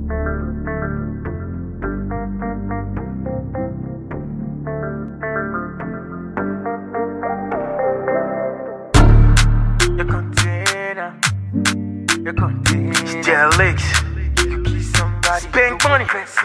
Your container, your container. Still licks. You kiss somebody. Spend money.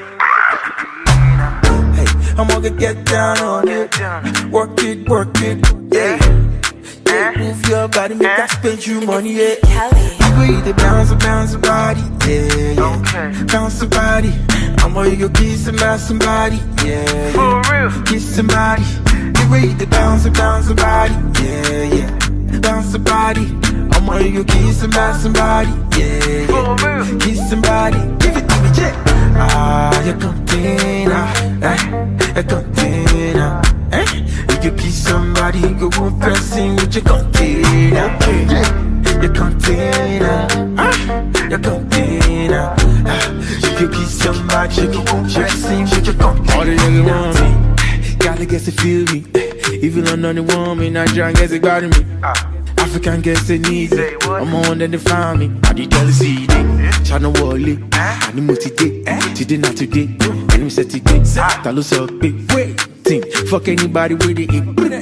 Hey, I'm gonna get down on it. Work it, yeah. Move your body, make I spend you money, yeah. You go eat the bounce the body, yeah. Okay. Bounce the body. I'm gonna go kiss somebody, yeah. For real. Kiss somebody. You go eat the bounce the body, yeah. Bounce the body. I'm gonna go kiss somebody, yeah. For real. Kiss somebody. Give it to me, check. Your container, your container, You can kiss somebody, go on pressing with your container, your container, your container, You can kiss somebody, go on pressing with your container. All the young woman, gotta get to feel me. Even on the woman, I try and get it got me. African girls they need me. I'm on them they find me. I did jealousy day. Chana Wally. I need motivate. Today not today. And we said today. Talo so big. Waiting. Fuck anybody with the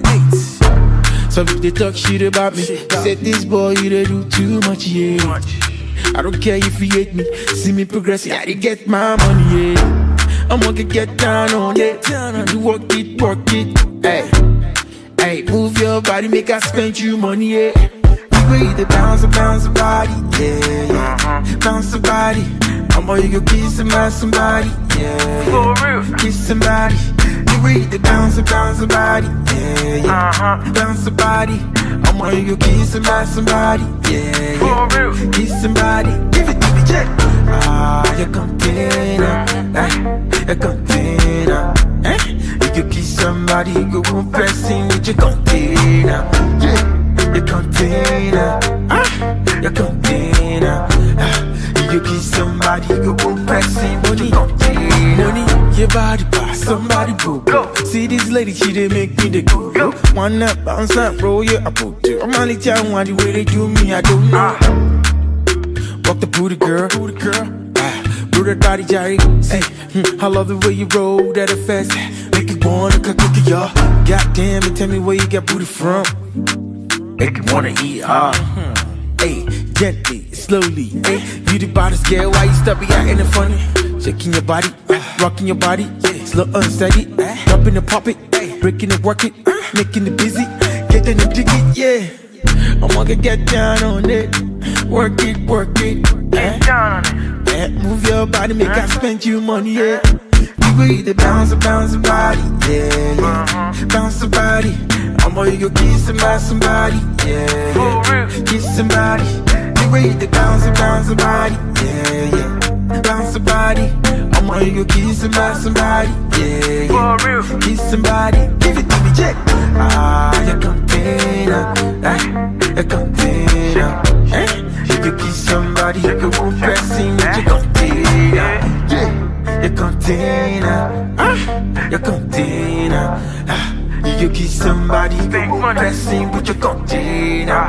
eight. So if they talk shit about me, said this boy you they do too much, yeah. I don't care if you hate me. See me progressing, I did get my money, yeah. I'm gonna get down on it. You work it, hey. Hey, move your body, make I spend you money, yeah. You go eat the bounce the body, yeah. Bounce the body. I'm gonna go kiss somebody, yeah. For real. Kiss somebody. You go eat the bounce the body, yeah. Bounce the body. I'm gonna go kiss somebody, yeah. For real. Kiss somebody. Give it to me, check. Your container, your container, You can kiss somebody, go on pressing with your container, your container, your container, You can kiss somebody, go on pressing with your container. Money, your body pass, somebody go. See this lady, she dey make me the go. One night, bounce and roll, yeah, I put it. I'm only telling why the way they do me, I don't know. Walk the booty girl. Brutal daddy Jerry, say, I love the way you roll that fast. Make it wanna cook it, y'all. Goddamn it, tell me where you got booty from. Make it wanna eat, Hey, gently, slowly, hey. You the body scared, why you stop it acting funny? Shaking your body, rocking your body, slow unsteady, dropping the pop it, breaking it, work it, making it busy, getting it dig it, yeah. I'm gonna get down on it, work it, Get down on it. Move your body, make I spend you money, yeah. You go eat the bounce the body, yeah. Bounce the body. I'm gonna go kiss somebody, yeah. For real. Kiss somebody. You go eat the bounce the body, yeah. Bounce the body. I'm gonna go kiss somebody, yeah. For real. Kiss somebody. Give it to me, check. Your container, your container, You can kiss somebody, you go on pressing with your container, your container, your container, You can kiss somebody, you go on pressing with your container.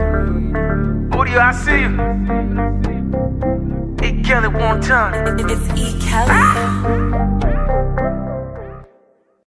Audio, I see you. E. Kelly one time. It's E. Kelly.